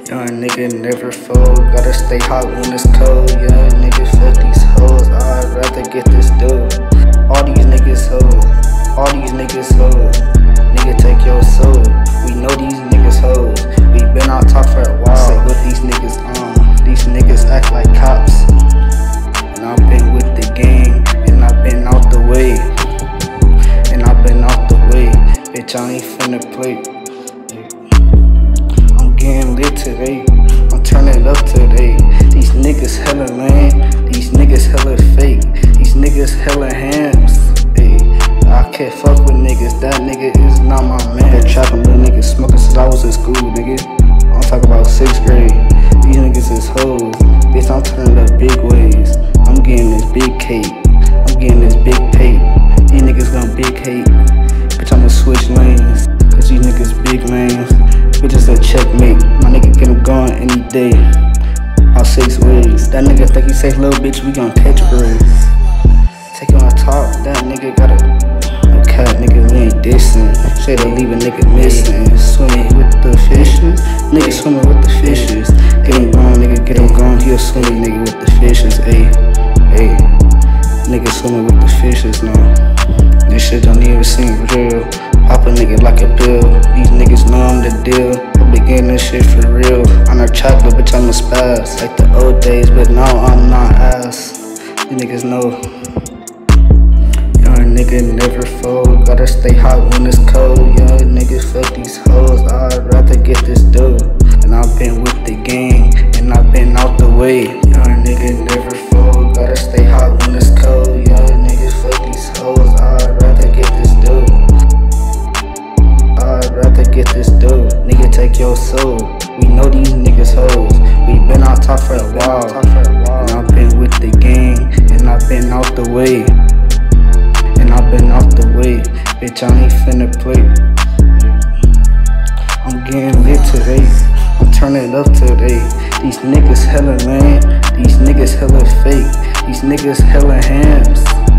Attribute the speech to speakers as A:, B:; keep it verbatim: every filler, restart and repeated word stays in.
A: Young nigga never fold, gotta stay hot when it's cold. Young nigga fuck these hoes, I'd rather get this dough. All these niggas hoes, all these niggas hoes. Nigga take your soul, we know these niggas hoes. We been on top for a while, say what these niggas on. These niggas act like cops, and I've been with the gang, and I've been out the way. And I've been out the way, bitch I ain't finna play. Getting lit today, I'm turning up today. These niggas hella lame, these niggas hella fake, these niggas hella hams. Ay, I can't fuck with niggas, that nigga is not my man. Been trapping with niggas, smoking since I was in school, nigga. I'm talking about sixth grade. These niggas is hoes, bitch I'm turning up big ways. I'm getting this big cake, I'm getting this big pay. These niggas gon' big hate, bitch I'ma switch lanes, cause these niggas big lanes. Bitches a checkmate, my nigga get him going any day. All six ways, that nigga think he safe, little bitch, we gon' catch breaks. Take him on top, that nigga got a no cat, nigga, we ain't dissing. Say they leave a nigga missing. Swimming with the fishes, nigga swimming with the fishes. Get him gone, nigga, get him gone, he a swimming nigga with the fishes, ayy, ayy. Nigga swimming with the fishes, no. This shit don't even seem real. Pop a nigga like a bill. These niggas know I'm the deal. I be getting this shit for real. I'm not chocolate, bitch, I'm a spaz. Like the old days, but now I'm not ass. These niggas know. Young nigga never fold. Gotta stay hot when it's cold. Young niggas fuck these hoes. I'd rather get this dough. And I've been with the gang, and I've been out the way. Young nigga never fold. Gotta stay hot when it's cold. Young niggas fuck these hoes. I'd rather get this dough. I'd rather get this dough, nigga take your soul. We know these niggas hoes, we been on top for a while. And I've been with the gang, and I've been out the way. And I've been out the way, bitch I ain't finna play. I'm getting lit today, I'm turning up today. These niggas hella lame, these niggas hella fake, these niggas hella hams.